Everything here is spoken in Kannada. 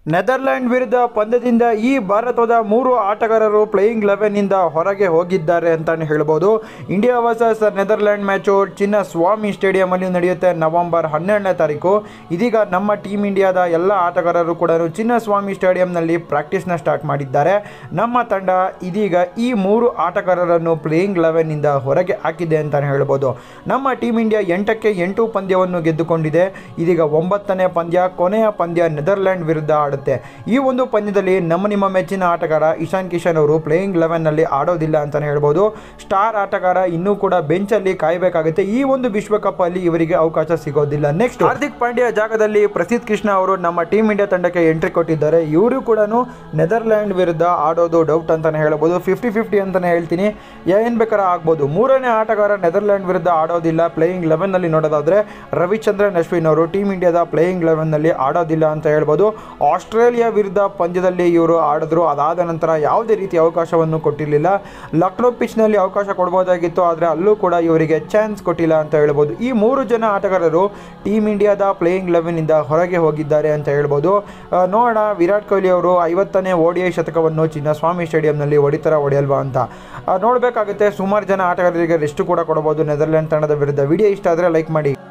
ನೆದರ್ಲ್ಯಾಂಡ್ ವಿರುದ್ಧ ಪಂದ್ಯದಿಂದ ಈ ಭಾರತದ 3 ಆಟಗಾರರು ಪ್ಲೇಯಿಂಗ್ 11ನಿಂದ ಹೊರಗೆ ಹೋಗಿದ್ದಾರೆ ಅಂತಲೇ ಹೇಳ್ಬೋದು. India versus Netherland match Chinnaswamy ಸ್ಟೇಡಿಯಂನಲ್ಲಿ ನಡೆಯುತ್ತೆ ನವೆಂಬರ್ 12ನೇ ತಾರೀಕು. ಇದೀಗ ನಮ್ಮ ಟೀಮ್ ಇಂಡಿಯಾದ ಎಲ್ಲ ಆಟಗಾರರು ಕೂಡ ಚಿನ್ನಸ್ವಾಮಿ ಸ್ಟೇಡಿಯಂನಲ್ಲಿ ಪ್ರಾಕ್ಟೀಸ್ನ ಸ್ಟಾರ್ಟ್ ಮಾಡಿದ್ದಾರೆ. ನಮ್ಮ ತಂಡ ಇದೀಗ ಈ 3 ಆಟಗಾರರನ್ನು ಪ್ಲೇಯಿಂಗ್ 11ನಿಂದ ಹೊರಗೆ ಹಾಕಿದೆ ಅಂತಲೇ ಹೇಳ್ಬೋದು. ನಮ್ಮ ಟೀಮ್ ಇಂಡಿಯಾ 8ಕ್ಕೆ 8 ಪಂದ್ಯವನ್ನು ಗೆದ್ದುಕೊಂಡಿದೆ. ಇದೀಗ 9ನೇ ಪಂದ್ಯ, ಕೊನೆಯ ಪಂದ್ಯ ನೆದರ್ಲ್ಯಾಂಡ್ ವಿರುದ್ಧ ಈ ಒಂದು ಪಂದ್ಯದಲ್ಲಿ ನಿಮ್ಮ ಮೆಚ್ಚಿನ ಆಟಗಾರ ಇಶಾನ್ ಕಿಶನ್ ಅವರು ಪ್ಲೇಯಿಂಗ್ 11ನಲ್ಲಿ ಆಡೋದಿಲ್ಲ ಅಂತಾನೆ ಹೇಳ್ಬೋದು. ಸ್ಟಾರ್ ಆಟಗಾರ ಇನ್ನೂ ಕೂಡ ಬೆಂಚ್ ಅಲ್ಲಿ ಕಾಯಬೇಕಾಗುತ್ತೆ. ಈ ಒಂದು ವಿಶ್ವಕಪ್ ಅಲ್ಲಿ ಇವರಿಗೆ ಅವಕಾಶ ಸಿಗೋದಿಲ್ಲ. ನೆಕ್ಸ್ಟ್ ಹಾರ್ದಿಕ್ ಪಾಂಡ್ಯ ಜಾಗದಲ್ಲಿ ಪ್ರಸಿದ್ಧ ಕೃಷ್ಣ ಅವರು ನಮ್ಮ ಟೀಮ್ ಇಂಡಿಯಾ ತಂಡಕ್ಕೆ ಎಂಟ್ರಿ ಕೊಟ್ಟಿದ್ದಾರೆ. ಇವರು ಕೂಡ ನೆದರ್ಲ್ಯಾಂಡ್ ವಿರುದ್ಧ ಆಡೋದು ಡೌಟ್ ಅಂತಾನೆ ಹೇಳ್ಬೋದು. 50-50 ಅಂತಾನೆ ಹೇಳ್ತೀನಿ, ಏನ್ ಬೇಕಾದ್ರೆ ಆಗ್ಬೋದು. 3ನೇ ಆಟಗಾರ ನೆದರ್ಲ್ಯಾಂಡ್ ವಿರುದ್ಧ ಆಡೋದಿಲ್ಲ ಪ್ಲೇಯಿಂಗ್ 11ನಲ್ಲಿ ನೋಡೋದಾದ್ರೆ ರವಿಚಂದ್ರನ್ ಅಶ್ವಿನ್ ಅವರು ಟೀಮ್ ಇಂಡಿಯಾದ ಪ್ಲೇಯಿಂಗ್ 11ನಲ್ಲಿ ಆಡೋದಿಲ್ಲ ಅಂತ ಹೇಳ್ಬೋದು. ಆಸ್ಟ್ರೇಲಿಯಾ ವಿರುದ್ಧ ಪಂದ್ಯದಲ್ಲಿ ಇವರು ಆಡಿದ್ರು. ಅದಾದ ನಂತರ ಯಾವುದೇ ರೀತಿಯ ಅವಕಾಶವನ್ನು ಕೊಟ್ಟಿರಲಿಲ್ಲ. ಲಕ್ನೋ ಪಿಚ್ನಲ್ಲಿ ಅವಕಾಶ ಕೊಡ್ಬೋದಾಗಿತ್ತು, ಆದರೆ ಅಲ್ಲೂ ಕೂಡ ಇವರಿಗೆ ಚಾನ್ಸ್ ಕೊಟ್ಟಿಲ್ಲ ಅಂತ ಹೇಳ್ಬೋದು. ಈ 3 ಜನ ಆಟಗಾರರು ಟೀಮ್ ಇಂಡಿಯಾದ ಪ್ಲೇಯಿಂಗ್ 11ನಿಂದ ಹೊರಗೆ ಹೋಗಿದ್ದಾರೆ ಅಂತ ಹೇಳ್ಬೋದು. ನೋಡೋಣ ವಿರಾಟ್ ಕೊಹ್ಲಿ ಅವರು 50ನೇ ODI ಶತಕವನ್ನು ಚಿನ್ನಸ್ವಾಮಿ ಸ್ಟೇಡಿಯಂನಲ್ಲಿ ಹೊಡೆಯಲ್ವಾ ಅಂತ ನೋಡಬೇಕಾಗುತ್ತೆ. ಸುಮಾರು ಜನ ಆಟಗಾರರಿಗೆ ರೆಸ್ಟ್ ಕೂಡ ಕೊಡಬಹುದು ನೆದರ್ಲ್ಯಾಂಡ್ ತಂಡದ ವಿರುದ್ಧ. ವಿಡಿಯೋ ಇಷ್ಟ ಆದರೆ ಲೈಕ್ ಮಾಡಿ.